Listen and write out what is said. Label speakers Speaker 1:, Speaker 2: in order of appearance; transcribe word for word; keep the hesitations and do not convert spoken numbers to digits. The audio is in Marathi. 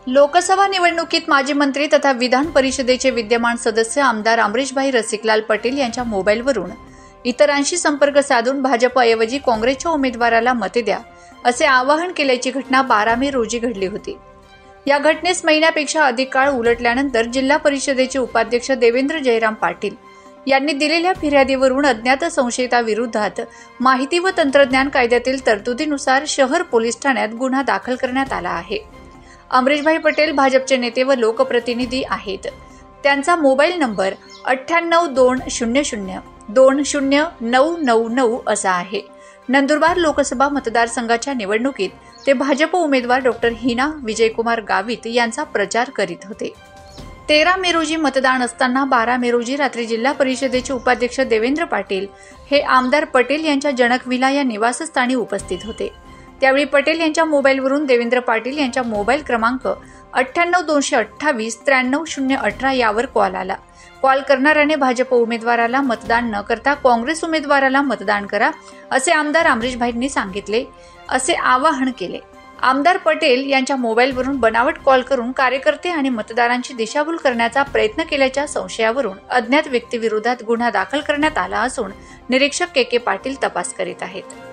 Speaker 1: लोकसभा निवडणुकीत माजी मंत्री तथा विधान परिषदेचे विद्यमान सदस्य आमदार अमरीशभाई रसिकलाल पटेल यांच्या मोबाईलवरून इतरांशी संपर्क साधून भाजपऐवजी काँग्रेसच्या उमेदवाराला मते द्या असे आवाहन केल्याची घटना बारा मे रोजी घडली होती। या घटनेस महिन्यापेक्षा अधिक काळ उलटल्यानंतर जिल्हा परिषदेचे उपाध्यक्ष देवेंद्र जयराम पाटील यांनी दिलेल्या फिर्यादीवरून अज्ञात संशयिताविरोधात माहिती व तंत्रज्ञान कायद्यातील तरतुदीनुसार शहर पोलीस ठाण्यात गुन्हा दाखल करण्यात आला आहे। अमरीशभाई पटेल भाजपचे नेते व लोकप्रतिनिधी आहेत। त्यांचा मोबाईल नंबर अठ्ठ्याण्णव दोन शून्य शून्य दोन शून्य नऊ नऊ नऊ असा आहे। नंदुरबार लोकसभा मतदारसंघाच्या निवडणुकीत ते भाजप उमेदवार डॉक्टर हिना विजयकुमार गावित यांचा प्रचार करीत होते। तेरा मे रोजी मतदान असताना बारा मे रोजी रात्री जिल्हा परिषदेचे उपाध्यक्ष देवेंद्र पाटील हे आमदार पटेल यांच्या जनकविला या निवासस्थानी उपस्थित होते। त्यावेळी पटेल यांच्या मोबाईलवरून देवेंद्र पाटील यांच्या मोबाईल क्रमांक अठ्ठ्याण्णव दोनशे अठ्ठावीस त्र्याण्णव शून्य अठरा यावर कॉल आला। कॉल करणाऱ्याने भाजप उमेदवाराला मतदान न करता काँग्रेस उमेदवाराला मतदान करा असे आमदार अमरीशभाईंनी सांगितले असे आवाहन केले। आमदार पटेल यांच्या मोबाईलवरून बनावट कॉल करून कार्यकर्ते आणि मतदारांची दिशाभूल करण्याचा प्रयत्न केल्याच्या संशयावरून अज्ञात व्यक्तीविरोधात गुन्हा दाखल करण्यात आला असून निरीक्षक के के पाटील तपास करीत आहेत।